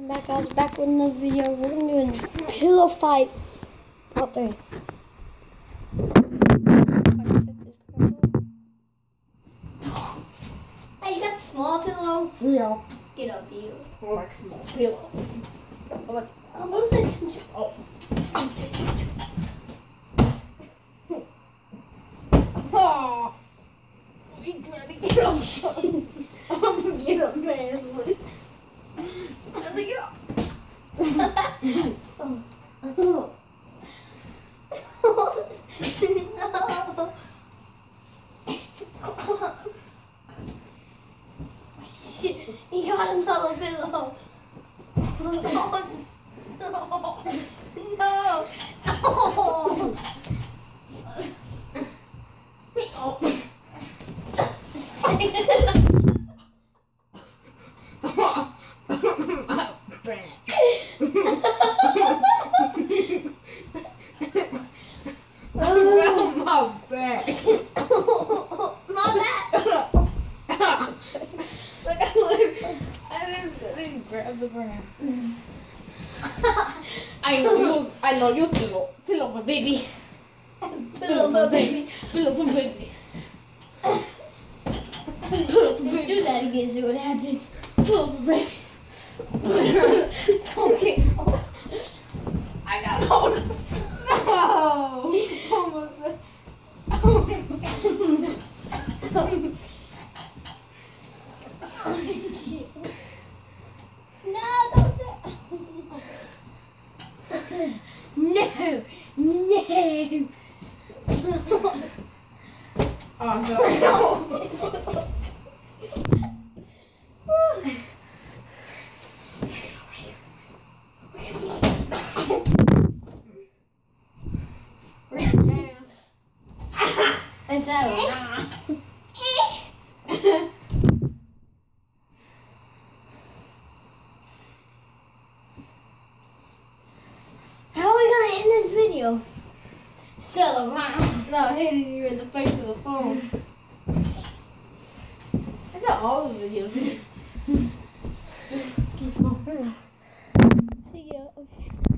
Back, guys, back with another video. We're gonna do a pillow fight part 3. Hey, you got a small pillow? Yeah. Get up, you. Like small pillow. What was it? Oh. We gotta get up, Sean. I'm gonna get up, man. I'm gonna get up. No. Shit, you got another pillow. No. No. My back. My back. Look, I didn't grab the ground. I know you pillow for baby. Pillow for baby. Pillow for baby. Do that again, see what happens. Pillow for baby. Okay. I got hold of it. No. Almost there. No, don't do No. Oh, sorry. It's so How are we gonna end this video? So No, hitting you in the face with the phone. That's how all the videos are. See ya. Okay.